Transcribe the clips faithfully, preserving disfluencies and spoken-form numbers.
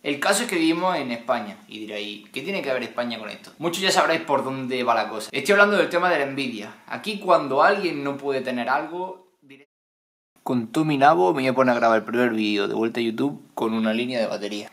El caso es que vivimos en España, y diréis, ¿qué tiene que ver España con esto? Muchos ya sabréis por dónde va la cosa. Estoy hablando del tema de la envidia. Aquí cuando alguien no puede tener algo... Con todo mi nabo me voy a poner a grabar el primer vídeo de vuelta a YouTube con una línea de batería.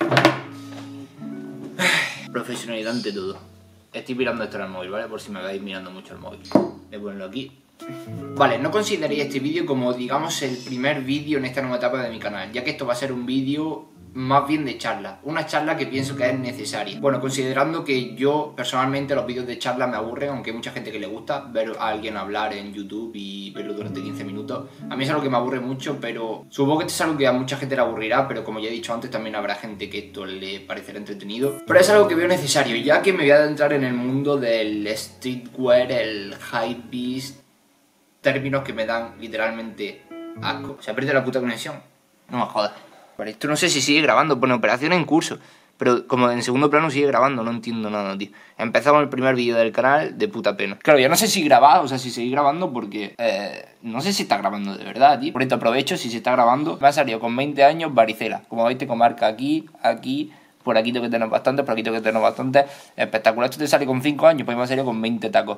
Profesionalidad ante todo. Estoy mirando esto en el móvil, ¿vale? Por si me vais mirando mucho el móvil. Voy a ponerlo aquí. Vale, no consideréis este vídeo como, digamos, el primer vídeo en esta nueva etapa de mi canal, ya que esto va a ser un vídeo más bien de charla, una charla que pienso que es necesaria. Bueno, considerando que yo personalmente los vídeos de charla me aburren, aunque hay mucha gente que le gusta ver a alguien hablar en YouTube y verlo durante quince minutos. A mí es algo que me aburre mucho, pero supongo que esto es algo que a mucha gente le aburrirá, pero como ya he dicho antes, también habrá gente que esto le parecerá entretenido. Pero es algo que veo necesario, ya que me voy a adentrar en el mundo del streetwear, el hypebeast, términos que me dan literalmente asco. Se ha perdido la puta conexión. No me jodas. Vale, esto no sé si sigue grabando, pone operación en curso, pero como en segundo plano sigue grabando, no entiendo nada, tío. Empezamos el primer vídeo del canal de puta pena. Claro, ya no sé si grabar, o sea, si seguir grabando porque eh, no sé si está grabando de verdad, tío. Por esto aprovecho, si se está grabando. Me ha salido con veinte años varicela. Como veis, tengo marca aquí, aquí, por aquí tengo que tener bastante, por aquí tengo que tener bastante. Espectacular, esto te sale con cinco años, pues me ha salido con veinte tacos.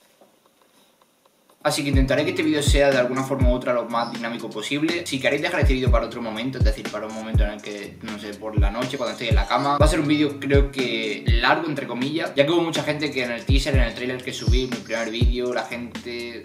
Así que intentaré que este vídeo sea de alguna forma u otra lo más dinámico posible. Si queréis dejar este vídeo para otro momento, es decir, para un momento en el que, no sé, por la noche, cuando estoy en la cama, va a ser un vídeo creo que largo, entre comillas, ya que hubo mucha gente que en el teaser, en el trailer que subí, mi primer vídeo, la gente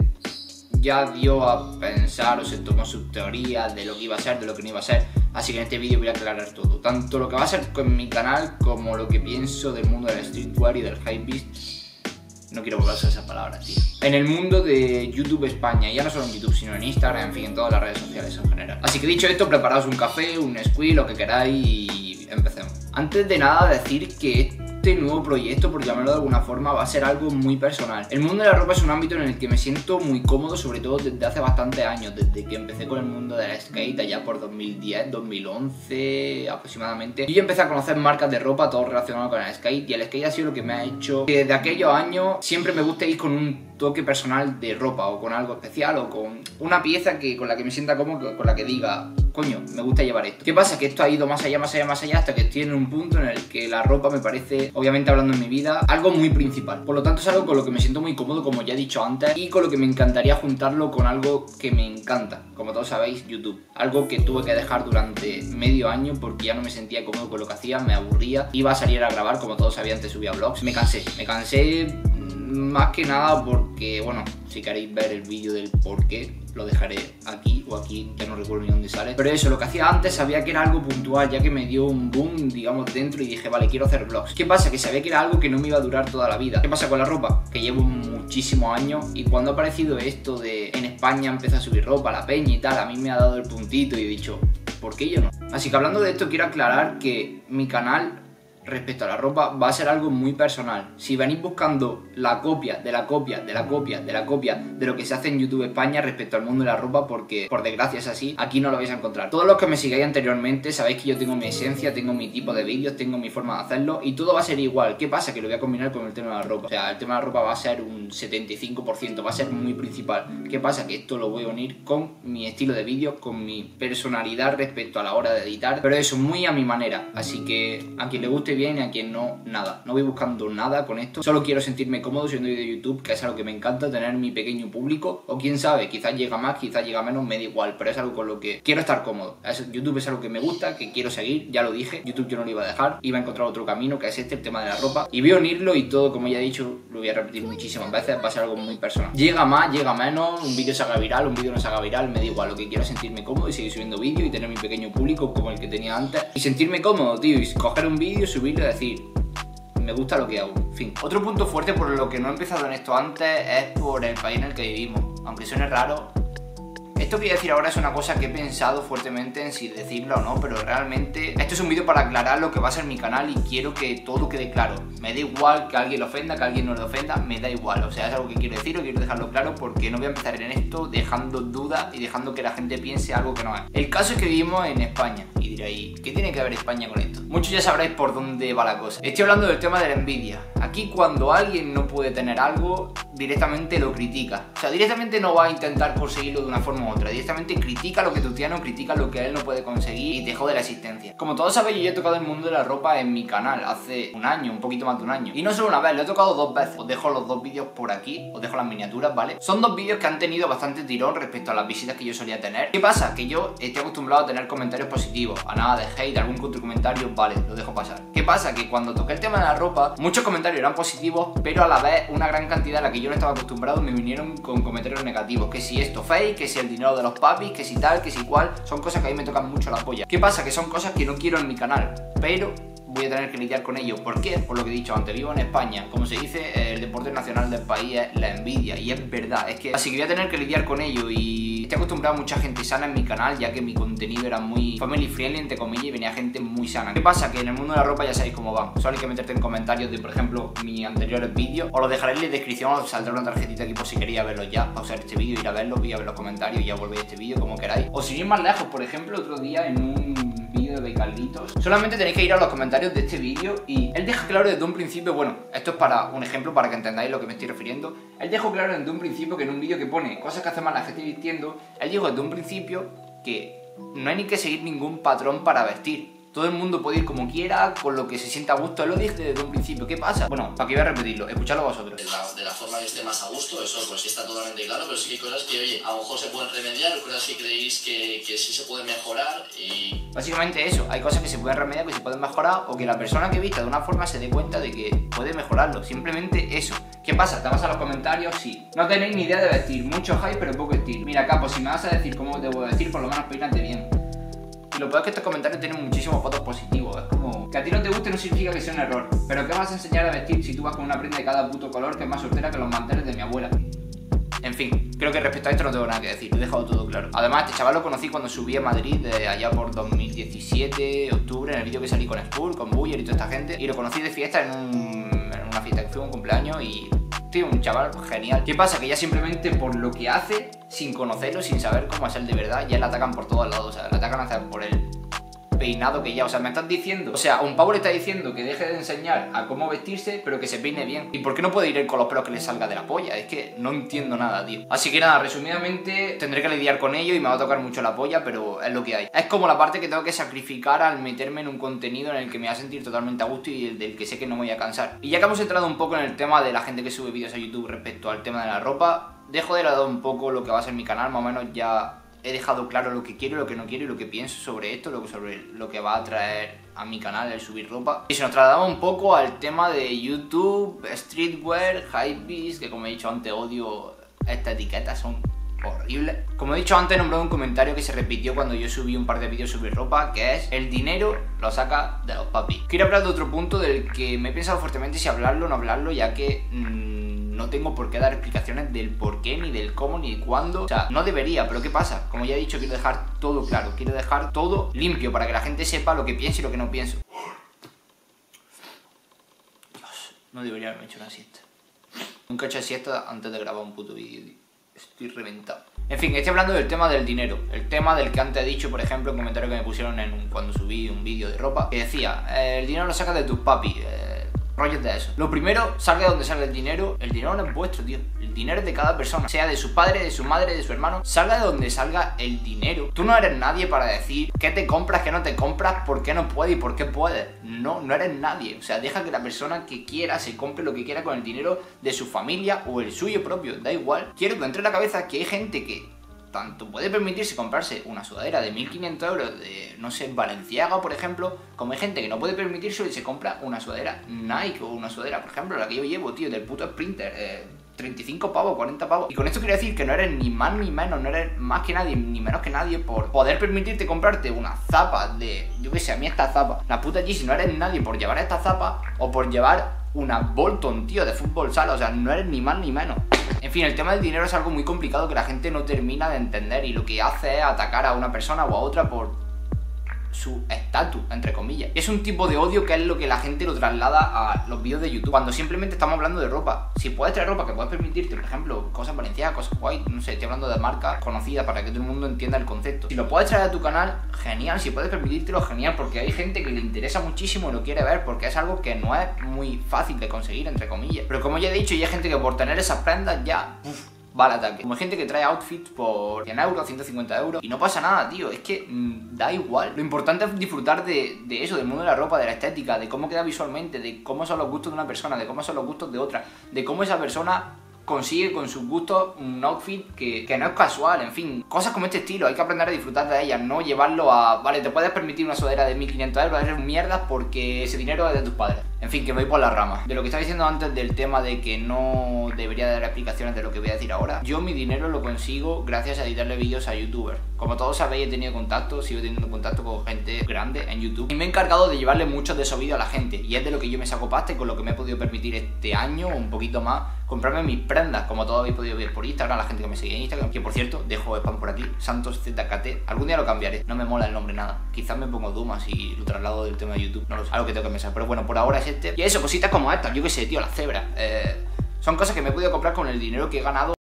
ya dio a pensar o se tomó sus teorías de lo que iba a ser, de lo que no iba a ser. Así que en este vídeo voy a aclarar todo, tanto lo que va a ser con mi canal como lo que pienso del mundo del streetwear y del hypebeast. No quiero volver a usar esas palabras, tío. En el mundo de YouTube España, ya no solo en YouTube, sino en Instagram, en fin, en todas las redes sociales en general. Así que dicho esto, preparaos un café, un squee, lo que queráis y empecemos. Antes de nada, decir que este nuevo proyecto, por llamarlo de alguna forma, va a ser algo muy personal. El mundo de la ropa es un ámbito en el que me siento muy cómodo, sobre todo desde hace bastantes años, desde que empecé con el mundo del skate, allá por dos mil diez, dos mil once aproximadamente. Yo ya empecé a conocer marcas de ropa, todo relacionado con el skate, y el skate ha sido lo que me ha hecho que de aquellos años siempre me guste ir con un toque personal de ropa, o con algo especial, o con una pieza que con la que me sienta cómodo, con la que diga, coño, me gusta llevar esto. ¿Qué pasa? Que esto ha ido más allá, más allá, más allá, hasta que estoy en un punto en el que la ropa me parece, obviamente hablando en mi vida, algo muy principal. Por lo tanto es algo con lo que me siento muy cómodo, como ya he dicho antes, y con lo que me encantaría juntarlo con algo que me encanta, como todos sabéis, YouTube. Algo que tuve que dejar durante medio año porque ya no me sentía cómodo con lo que hacía, me aburría, iba a salir a grabar, como todos sabían, antes subía vlogs, me cansé, me cansé más que nada porque, bueno, si queréis ver el vídeo del por qué, lo dejaré aquí o aquí, ya no recuerdo ni dónde sale. Pero eso, lo que hacía antes sabía que era algo puntual, ya que me dio un boom, digamos, dentro y dije, vale, quiero hacer vlogs. ¿Qué pasa? Que sabía que era algo que no me iba a durar toda la vida. ¿Qué pasa con la ropa? Que llevo muchísimos años y cuando ha aparecido esto de en España empezó a subir ropa, la peña y tal, a mí me ha dado el puntito y he dicho, ¿por qué yo no? Así que hablando de esto, quiero aclarar que mi canal respecto a la ropa va a ser algo muy personal. Si venís buscando la copia de la copia de la copia de la copia de lo que se hace en YouTube España respecto al mundo de la ropa, porque por desgracia es así, aquí no lo vais a encontrar. Todos los que me sigáis anteriormente sabéis que yo tengo mi esencia, tengo mi tipo de vídeos, tengo mi forma de hacerlo y todo va a ser igual. ¿Qué pasa? Que lo voy a combinar con el tema de la ropa. O sea, el tema de la ropa va a ser un setenta y cinco por ciento, va a ser muy principal. ¿Qué pasa? Que esto lo voy a unir con mi estilo de vídeos, con mi personalidad respecto a la hora de editar, pero eso muy a mi manera. Así que a quien le guste bien y a quien no, nada. No voy buscando nada con esto. Solo quiero sentirme cómodo siendo de YouTube, que es algo que me encanta, tener mi pequeño público. O quién sabe, quizás llega más, quizás llega menos, me da igual. Pero es algo con lo que quiero estar cómodo. YouTube es algo que me gusta, que quiero seguir. Ya lo dije, YouTube yo no lo iba a dejar. Iba a encontrar otro camino, que es este, el tema de la ropa. Y voy a unirlo y todo, como ya he dicho, lo voy a repetir muchísimas veces. Va a ser algo muy personal. Llega más, llega menos. Un vídeo se haga viral, un vídeo no se haga viral. Me da igual. Lo que quiero es sentirme cómodo y seguir subiendo vídeos y tener mi pequeño público como el que tenía antes. Y sentirme cómodo, tío. Y coger un vídeo, subirlo y decir, me gusta lo que hago, en fin. Otro punto fuerte por lo que no he empezado en esto antes es por el país en el que vivimos. Aunque suene raro, esto que voy a decir ahora es una cosa que he pensado fuertemente en si decirlo o no, pero realmente esto es un vídeo para aclarar lo que va a ser mi canal y quiero que todo quede claro. Me da igual que a alguien lo ofenda, que a alguien no le ofenda, me da igual. O sea, es algo que quiero decir o quiero dejarlo claro porque no voy a empezar en esto dejando dudas y dejando que la gente piense algo que no es. El caso es que vivimos en España y diréis, ¿qué tiene que ver España con esto? muchos ya sabréis por dónde va la cosa. Estoy hablando del tema de la envidia. Aquí cuando alguien no puede tener algo, directamente lo critica. O sea, directamente no va a intentar conseguirlo de una forma u otra. Directamente critica lo que tú tienes, critica lo que él no puede conseguir y te jode la existencia. Como todos sabéis, yo ya he tocado el mundo de la ropa en mi canal hace un año, un poquito más de un año. Y no solo una vez, lo he tocado dos veces. Os dejo los dos vídeos por aquí, os dejo las miniaturas, ¿vale? Son dos vídeos que han tenido bastante tirón respecto a las visitas que yo solía tener. ¿Qué pasa? Que yo estoy acostumbrado a tener comentarios positivos, a nada de hate, algún otro comentario, vale, lo dejo pasar. ¿Qué pasa? Que cuando toqué el tema de la ropa, muchos comentarios eran positivos, pero a la vez una gran cantidad a la que yo no estaba acostumbrado me vinieron con comentarios negativos. Que si esto fake, que si el dinero de los papis, que si tal, que si cual. Son cosas que a mí me tocan mucho la polla. ¿Qué pasa? Que son cosas que no quiero en mi canal, pero voy a tener que lidiar con ello. ¿Por qué? Por lo que he dicho antes, vivo en España. Como se dice, el deporte nacional del país es la envidia. Y es verdad, es que así que voy a tener que lidiar con ello. Y estoy acostumbrado a mucha gente sana en mi canal, ya que mi contenido era muy family friendly, entre comillas, y venía gente muy sana. ¿Qué pasa? Que en el mundo de la ropa ya sabéis cómo va. Solo hay que meterte en comentarios de, por ejemplo, mis anteriores vídeos. Os los dejaré en la descripción, os saldrá una tarjetita aquí por si queréis verlos ya. Pausar este vídeo, ir a verlos, ir a ver los comentarios y ya volvéis a este vídeo como queráis. O sin ir más lejos, por ejemplo, otro día en un vídeo de Carlitos, solamente tenéis que ir a los comentarios de este vídeo y él deja claro desde un principio, bueno, esto es para un ejemplo para que entendáis lo que me estoy refiriendo. Él dejó claro desde un principio que en un vídeo que pone cosas que hace mal la gente vistiendo, él dijo desde un principio que no hay ni que seguir ningún patrón para vestir. Todo el mundo puede ir como quiera, con lo que se sienta a gusto. Él lo dije desde un principio. ¿Qué pasa? Bueno, para que voy a repetirlo, escuchadlo vosotros. De la, de la forma que esté más a gusto, eso pues sí está totalmente claro, pero sí que hay cosas que, oye, a lo mejor se pueden remediar, cosas que creéis que, que sí se pueden mejorar y... Básicamente eso, hay cosas que se pueden remediar, que se pueden mejorar, o que la persona que vista de una forma se dé cuenta de que puede mejorarlo. Simplemente eso. ¿Qué pasa? Te vas a los comentarios, sí. No tenéis ni idea de vestir, mucho hype pero poco estilo. Mira, Capo, si me vas a decir cómo debo vestir, por lo menos peínate bien. Y lo peor es que estos comentarios tienen muchísimos votos positivos. Es como que a ti no te guste no significa que sea un error. Pero ¿qué vas a enseñar a vestir si tú vas con una prenda de cada puto color que es más soltera que los manteles de mi abuela? En fin, creo que respecto a esto no tengo nada que decir, lo he dejado todo claro. Además, este chaval lo conocí cuando subí a Madrid de allá por dos mil diecisiete, octubre, en el vídeo que salí con Skull, con Buller y toda esta gente. Y lo conocí de fiesta en, un, en una fiesta que fue un cumpleaños y... tío, un chaval genial. ¿Qué pasa? Que ya simplemente por lo que hace, sin conocerlo, sin saber cómo es él de verdad, ya le atacan por todos lados. O sea, le atacan hasta por el peinado que ya, o sea, me estás diciendo, o sea, un pavo le está diciendo que deje de enseñar a cómo vestirse, pero que se peine bien. ¿Y por qué no puede ir con los pelos que le salga de la polla? Es que no entiendo nada, tío. Así que nada, resumidamente, tendré que lidiar con ello y me va a tocar mucho la polla, pero es lo que hay. Es como la parte que tengo que sacrificar al meterme en un contenido en el que me va a sentir totalmente a gusto y del que sé que no me voy a cansar. Y ya que hemos entrado un poco en el tema de la gente que sube vídeos a YouTube respecto al tema de la ropa, dejo de lado un poco lo que va a ser mi canal, más o menos ya... he dejado claro lo que quiero, lo que no quiero y lo que pienso sobre esto, lo que, sobre lo que va a traer a mi canal el subir ropa. Y se nos trasladaba un poco al tema de YouTube, streetwear, hypebeast, que como he dicho antes odio estas etiquetas, son horribles. Como he dicho antes, he nombrado un comentario que se repitió cuando yo subí un par de vídeos sobre ropa, que es: el dinero lo saca de los papis. Quiero hablar de otro punto del que me he pensado fuertemente si hablarlo o no hablarlo, ya que... Mmm, no tengo por qué dar explicaciones del por qué, ni del cómo, ni de cuándo. O sea, no debería, pero ¿qué pasa? Como ya he dicho, quiero dejar todo claro. Quiero dejar todo limpio para que la gente sepa lo que pienso y lo que no pienso. Dios, no debería haberme hecho una siesta. Nunca he hecho siesta antes de grabar un puto vídeo. Estoy reventado. En fin, estoy hablando del tema del dinero. El tema del que antes he dicho, por ejemplo, un comentario que me pusieron en un, cuando subí un vídeo de ropa, que decía, eh, el dinero lo sacas de tus papis. Eh, rollos de eso. Lo primero, salga de donde salga el dinero. El dinero no es vuestro, tío. El dinero es de cada persona, sea de su padre, de su madre, de su hermano. Salga de donde salga el dinero. Tú no eres nadie para decir qué te compras, qué no te compras, por qué no puedes y por qué puedes. No, no eres nadie. O sea, deja que la persona que quiera se compre lo que quiera con el dinero de su familia o el suyo propio. Da igual. Quiero que entre en la cabeza que hay gente que tanto puede permitirse comprarse una sudadera de mil quinientos euros de, no sé, Balenciaga, por ejemplo, como hay gente que no puede permitirse y se compra una sudadera Nike o una sudadera, por ejemplo, la que yo llevo, tío, del puto Sprinter, eh, treinta y cinco pavos, cuarenta pavos. Y con esto quiero decir que no eres ni más ni menos, no eres más que nadie, ni menos que nadie por poder permitirte comprarte una zapa de, yo qué sé, a mí esta zapa, la puta Yeezy, no eres nadie por llevar esta zapa o por llevar una Bolton, tío, de fútbol sala, o sea, no eres ni más ni menos. En fin, el tema del dinero es algo muy complicado que la gente no termina de entender y lo que hace es atacar a una persona o a otra por su estatus, entre comillas. Y es un tipo de odio que es lo que la gente lo traslada a los vídeos de YouTube, cuando simplemente estamos hablando de ropa. Si puedes traer ropa que puedes permitirte, por ejemplo, cosas valencianas, cosas guay, no sé, estoy hablando de marcas conocidas para que todo el mundo entienda el concepto. Si lo puedes traer a tu canal, genial. Si puedes permitírtelo, genial, porque hay gente que le interesa muchísimo y lo quiere ver, porque es algo que no es muy fácil de conseguir, entre comillas. Pero como ya he dicho, y hay gente que por tener esas prendas ya... Uf, va al ataque. Como hay gente que trae outfits por cien euros, ciento cincuenta euros y no pasa nada, tío. Es que mmm, da igual. Lo importante es disfrutar de, de eso, del mundo de la ropa, de la estética, de cómo queda visualmente, de cómo son los gustos de una persona, de cómo son los gustos de otra, de cómo esa persona consigue con sus gustos un outfit que, que no es casual, en fin, cosas como este estilo, hay que aprender a disfrutar de ellas, no llevarlo a, vale, te puedes permitir una sudadera de mil quinientos euros, eres un mierdas porque ese dinero es de tus padres. En fin, que me voy por las ramas. De lo que estaba diciendo antes del tema de que no debería dar explicaciones de lo que voy a decir ahora, yo mi dinero lo consigo gracias a editarle vídeos a youtubers. Como todos sabéis, he tenido contacto, sigo teniendo contacto con gente grande en YouTube y me he encargado de llevarle muchos de esos vídeos a la gente, y es de lo que yo me saco pasta y con lo que me he podido permitir este año o un poquito más comprarme mis prendas, como todos habéis podido ver por Instagram, la gente que me sigue en Instagram, que por cierto, dejo spam por aquí, Santos Z K T, algún día lo cambiaré, no me mola el nombre nada, quizás me pongo Dumas y lo traslado del tema de YouTube, no lo sé, algo que tengo que pensar, pero bueno, por ahora es este. Y eso, cositas como estas, yo que sé, tío, las cebras, eh, son cosas que me he podido comprar con el dinero que he ganado.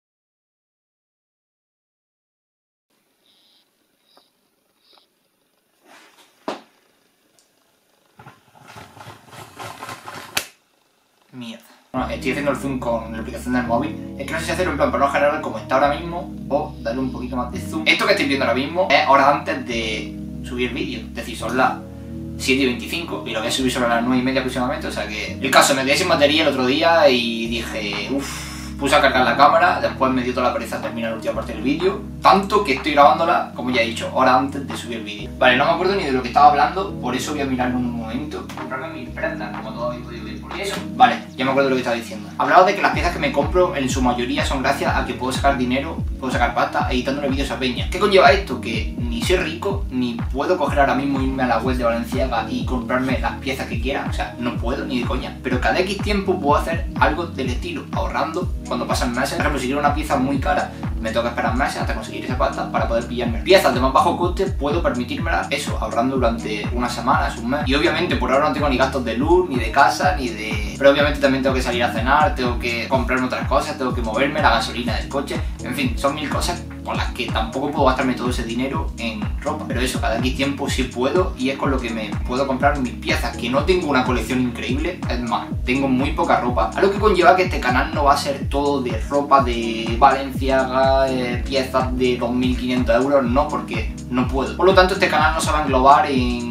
Mierda. Bueno, estoy haciendo el zoom con la aplicación del móvil. Es que no sé si hacerlo en plan plano general como está ahora mismo o darle un poquito más de zoom. Esto que estoy viendo ahora mismo es horas antes de subir vídeo. Es decir, son las siete y veinticinco y lo voy a subir sobre las nueve y media aproximadamente. O sea que el caso, me quedé sin batería el otro día y dije, uff, puse a cargar la cámara. Después me dio toda la pereza terminar la última parte del vídeo. Tanto que estoy grabándola, como ya he dicho, horas antes de subir el vídeo. Vale, no me acuerdo ni de lo que estaba hablando, por eso voy a mirarlo un momento. Comprarme mis prendas, como todos habéis podido ver. Por eso, vale, ya me acuerdo de lo que estaba diciendo. Hablaba de que las piezas que me compro en su mayoría son gracias a que puedo sacar dinero, puedo sacar pasta editándole vídeos a peña. ¿Qué conlleva esto? Que ni soy rico, ni puedo coger ahora mismo, irme a la web de Balenciaga y comprarme las piezas que quiera. O sea, no puedo, ni de coña. Pero cada X tiempo puedo hacer algo del estilo, ahorrando cuando pasan meses. Por ejemplo, si quiero una pieza muy cara, me tengo que esperar meses hasta conseguir esa pasta para poder pillarme piezas de más bajo coste. Puedo permitírmelas, eso, ahorrando durante unas semanas, un mes. Y obviamente por ahora no tengo ni gastos de luz, ni de casa, ni de... Pero obviamente también tengo que salir a cenar, tengo que comprarme otras cosas, tengo que moverme, la gasolina del coche. En fin, son mil cosas con las que tampoco puedo gastarme todo ese dinero en ropa. Pero eso, cada X tiempo sí puedo, y es con lo que me puedo comprar mis piezas, que no tengo una colección increíble, es más, tengo muy poca ropa. Algo que conlleva que este canal no va a ser todo de ropa de Balenciaga, eh, piezas de dos mil quinientos euros, no, porque no puedo. Por lo tanto, este canal no se va a englobar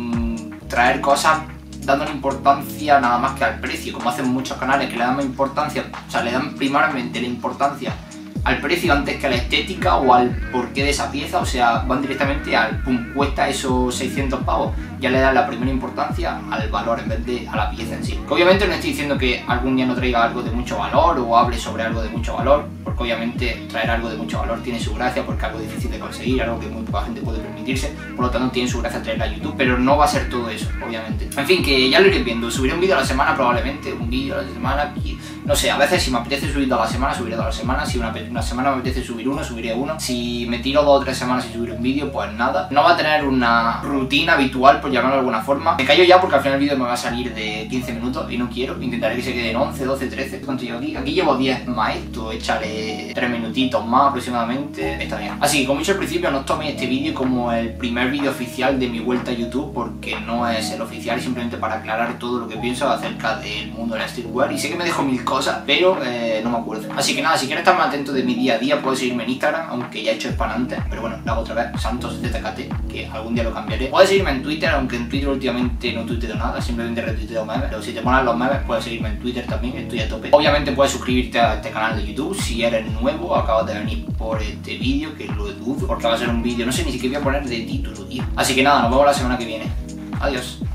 en traer cosas dándole importancia nada más que al precio, como hacen muchos canales que le dan más importancia, o sea, le dan primariamente la importancia al precio antes que a la estética o al porqué de esa pieza. O sea, van directamente al pum, cuesta esos seiscientos pavos, ya le dan la primera importancia al valor en vez de a la pieza en sí. Que obviamente no estoy diciendo que algún día no traiga algo de mucho valor o hable sobre algo de mucho valor, porque obviamente traer algo de mucho valor tiene su gracia, porque es algo difícil de conseguir, algo que muy poca gente puede permitirse, por lo tanto tiene su gracia traerla a YouTube, pero no va a ser todo eso, obviamente. En fin, que ya lo iréis viendo, subiré un vídeo a la semana probablemente, un vídeo a la semana, no sé, a veces si me apetece subir dos a la semana, subiré dos a la semana, si una, una semana me apetece subir uno, subiré uno, si me tiro dos o tres semanas sin subir un vídeo, pues nada. No va a tener una rutina habitual, por llamarlo de alguna forma. Me callo ya porque al final el vídeo me va a salir de quince minutos y no quiero, intentaré que se quede en once, doce, trece. ¿Cuánto llevo aquí? Aquí llevo diez más esto, échale tres minutitos más aproximadamente, está bien. Así que como he dicho al principio, no os toméis este vídeo como el primer vídeo oficial de mi vuelta a YouTube, porque no es el oficial, simplemente para aclarar todo lo que pienso acerca del mundo de la streetwear. Y sé que me dejo mil cosas, pero eh, no me acuerdo. Así que nada, si quieres estar más atento de mi día a día, puedes seguirme en Instagram, aunque ya he hecho spam antes, pero bueno, lo hago otra vez, Santos Z K T, que algún día lo cambiaré. Puedes seguirme en Twitter, aunque en Twitter últimamente no tuiteo nada, simplemente retuiteo memes, pero si te molan los memes, puedes seguirme en Twitter también, estoy a tope. Obviamente puedes suscribirte a este canal de YouTube si eres nuevo, acabas de venir por este vídeo, que lo dudo, porque va a ser un vídeo, no sé ni siquiera voy a poner de título, tío. Así que nada, nos vemos la semana que viene. Adiós.